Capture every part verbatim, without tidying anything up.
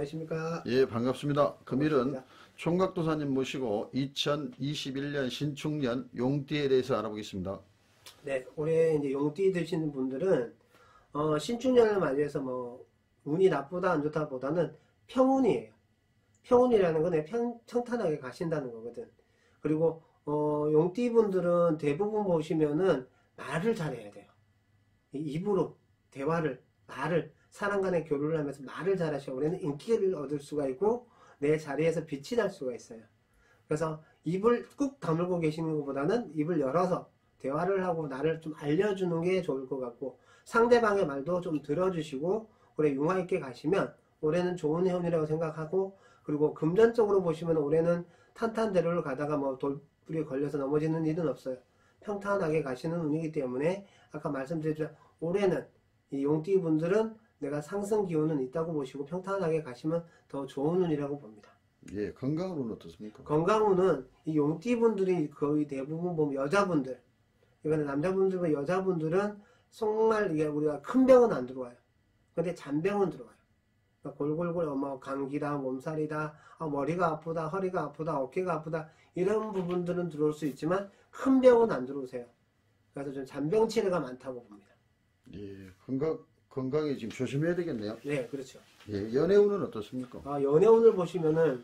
안녕하십니까? 예, 반갑습니다. 금일은 반갑습니다. 총각도사님 모시고 이천이십일 년 신축년 용띠에 대해서 알아보겠습니다. 네, 올해 이제 용띠 되시는 분들은 어, 신축년을 맞이해서 뭐 운이 나쁘다 안 좋다 보다는 평운이에요. 평운이라는 건 평, 평탄하게 가신다는 거거든. 그리고 어, 용띠 분들은 대부분 보시면은 말을 잘해야 돼요. 입으로 대화를 말을 사람 간의 교류를 하면서 말을 잘하셔. 우리는 인기를 얻을 수가 있고 내 자리에서 빛이 날 수가 있어요. 그래서 입을 꾹 다물고 계시는 것보다는 입을 열어서 대화를 하고 나를 좀 알려주는 게 좋을 것 같고, 상대방의 말도 좀 들어주시고 올해 융화 있게 가시면 올해는 좋은 해운이라고 생각하고, 그리고 금전적으로 보시면 올해는 탄탄대로를 가다가 뭐 돌불이 걸려서 넘어지는 일은 없어요. 평탄하게 가시는 운이기 때문에 아까 말씀드렸지만 올해는 이 용띠 분들은 내가 상승 기운은 있다고 보시고 평탄하게 가시면 더 좋은 운이라고 봅니다. 예, 건강으로는 어떻습니까? 건강운은 이 용띠 분들이 거의 대부분 보면 여자분들, 이거는 남자분들과 여자분들은 정말 이게 우리가 큰 병은 안 들어와요. 근데 잔병은 들어와요. 그러니까 골골골 뭐 감기다, 몸살이다, 아, 머리가 아프다, 허리가 아프다, 어깨가 아프다 이런 부분들은 들어올 수 있지만 큰 병은 안 들어오세요. 그래서 좀 잔병 치레가 많다고 봅니다. 예, 건강 건강에 지금 조심해야 되겠네요. 네, 그렇죠. 예, 연애운은 어떻습니까? 아, 연애운을 보시면은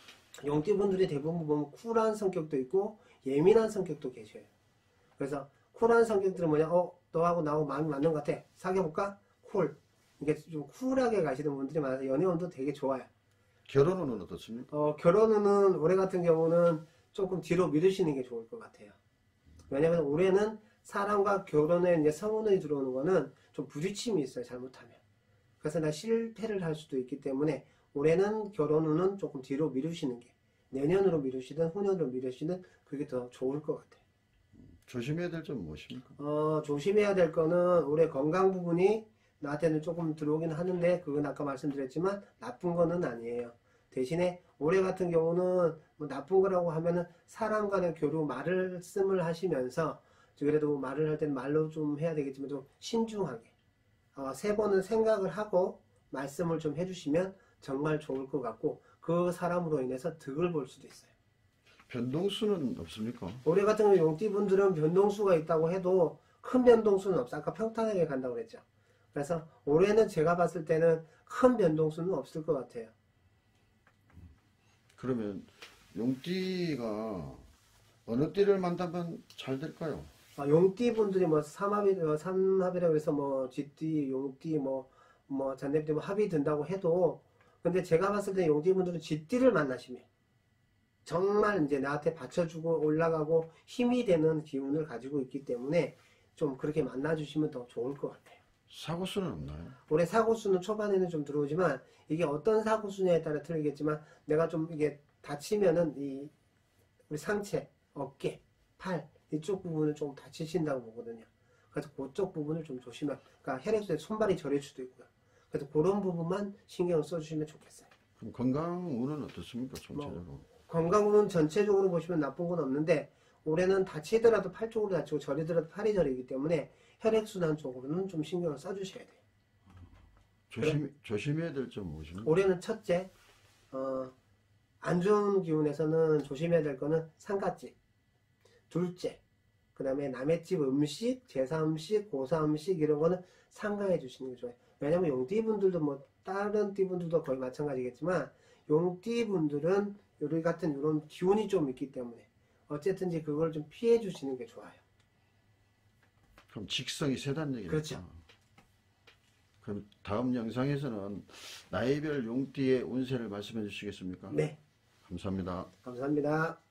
용띠분들이 대부분 보면 쿨한 성격도 있고 예민한 성격도 계셔요. 그래서 쿨한 성격들은 뭐냐, 어 너하고 나하고 마음이 맞는 것 같아, 사귀어볼까? 쿨. 이게 좀 쿨하게 가시는 분들이 많아서 연애운도 되게 좋아요. 결혼운은 어떻습니까? 어, 결혼은 올해 같은 경우는 조금 뒤로 미루시는 게 좋을 것 같아요. 왜냐면 올해는 사람과 결혼에 이제 성운이 들어오는 거는 좀 부딪힘이 있어요, 잘못하면. 그래서 나 실패를 할 수도 있기 때문에 올해는 결혼운은 조금 뒤로 미루시는 게, 내년으로 미루시든 후년으로 미루시든 그게 더 좋을 것 같아요. 조심해야 될 점은 무엇입니까? 어, 조심해야 될 거는 올해 건강 부분이 나한테는 조금 들어오긴 하는데 그건 아까 말씀드렸지만 나쁜 거는 아니에요. 대신에 올해 같은 경우는 뭐 나쁜 거라고 하면은 사람 간의 교류 말씀을 하시면서, 그래도 말을 할 때는 말로 좀 해야 되겠지만 좀 신중하게 어, 세 번은 생각을 하고 말씀을 좀 해주시면 정말 좋을 것 같고, 그 사람으로 인해서 득을 볼 수도 있어요. 변동수는 없습니까? 올해 같은 경우 용띠분들은 변동수가 있다고 해도 큰 변동수는 없어. 아까 평탄하게 간다고 그랬죠. 그래서 올해는 제가 봤을 때는 큰 변동수는 없을 것 같아요. 그러면 용띠가 어느 띠를 만나면 잘 될까요? 아, 용띠분들이 뭐 삼합이, 어, 삼합이라고 해서 뭐 쥐띠, 용띠, 뭐, 뭐 잔대띠 뭐 합이 든다고 해도, 근데 제가 봤을 때 용띠분들은 쥐띠를 만나시면 정말 이제 나한테 받쳐주고 올라가고 힘이 되는 기운을 가지고 있기 때문에 좀 그렇게 만나주시면 더 좋을 것 같아요. 사고수는 없나요? 올해 사고수는 초반에는 좀 들어오지만 이게 어떤 사고수냐에 따라 틀리겠지만, 내가 좀 이게 다치면은 이 우리 상체, 어깨, 팔 이쪽 부분을 좀 다치신다고 보거든요. 그래서 그쪽 부분을 좀 조심하, 그러니까 혈액순환 손발이 저릴 수도 있고요. 그래서 그런 부분만 신경을 써주시면 좋겠어요. 그럼 건강운은 어떻습니까? 전체적으로. 뭐, 건강운은 전체적으로 보시면 나쁜 건 없는데 올해는 다치더라도 팔 쪽으로 다치고 저리더라도 팔이 저리기 때문에 혈액순환 쪽으로는 좀 신경을 써주셔야 돼요. 조심, 그래? 조심해야 될 점 무엇입니까? 올해는 첫째, 어, 안 좋은 기운에서는 조심해야 될 거는 상갓집. 둘째, 그 다음에 남의 집 음식, 제사 음식, 고사 음식 이런 거는 삼가해 주시는 게 좋아요. 왜냐면 용띠분들도 뭐 다른 띠분들도 거의 마찬가지겠지만 용띠분들은 요리 같은 이런 기운이 좀 있기 때문에 어쨌든지 그걸 좀 피해 주시는 게 좋아요. 그럼 직성이 세단 얘기니까. 그렇죠. 그럼 다음 영상에서는 나이별 용띠의 운세를 말씀해 주시겠습니까? 네. 감사합니다. 감사합니다.